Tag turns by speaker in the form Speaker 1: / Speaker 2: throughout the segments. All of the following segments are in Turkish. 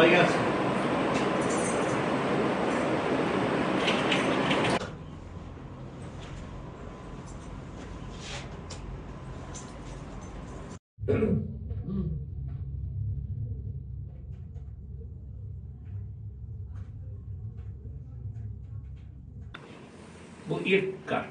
Speaker 1: Kolay gelsin. Bu ilk kart.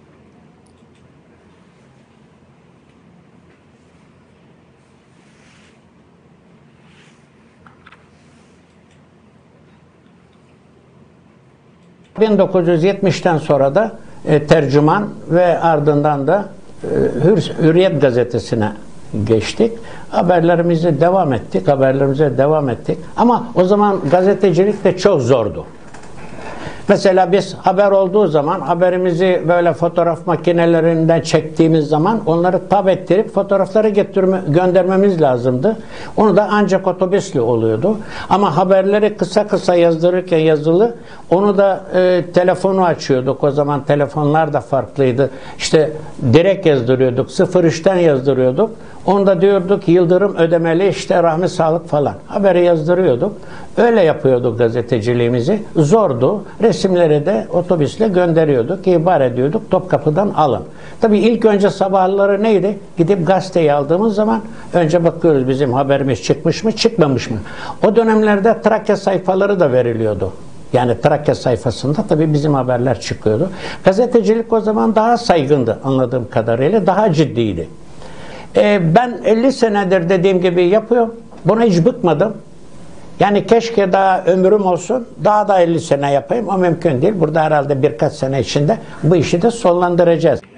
Speaker 1: ...1970'ten sonra da tercüman ve ardından da Hürriyet gazetesine geçtik. Haberlerimize devam ettik. Ama o zaman gazetecilik de çok zordu. Mesela biz haber olduğu zaman haberimizi böyle fotoğraf makinelerinden çektiğimiz zaman onları tab ettirip fotoğrafları göndermemiz lazımdı. Onu da ancak otobüsle oluyordu. Ama haberleri kısa kısa yazdırırken yazılı onu da telefonu açıyorduk. O zaman telefonlar da farklıydı. İşte direkt yazdırıyorduk. 03'ten yazdırıyorduk. Onu da diyorduk Yıldırım ödemeli işte rahmi sağlık falan. Haberi yazdırıyorduk. Öyle yapıyorduk gazeteciliğimizi. Zordu. Resimleri de otobüsle gönderiyorduk. İhbar ediyorduk. Topkapı'dan alın. Tabii ilk önce sabahları neydi? Gidip gazeteyi aldığımız zaman önce bakıyoruz bizim haberimiz çıkmış mı çıkmamış mı? O dönemlerde Trakya sayfaları da veriliyordu. Yani Trakya sayfasında tabii bizim haberler çıkıyordu. Gazetecilik o zaman daha saygındı anladığım kadarıyla. Daha ciddiydi. Ben 50 senedir dediğim gibi yapıyorum. Buna hiç bıkmadım. Yani keşke daha ömrüm olsun, daha da 50 sene yapayım. O mümkün değil. Burada herhalde birkaç sene içinde bu işi de sonlandıracağız.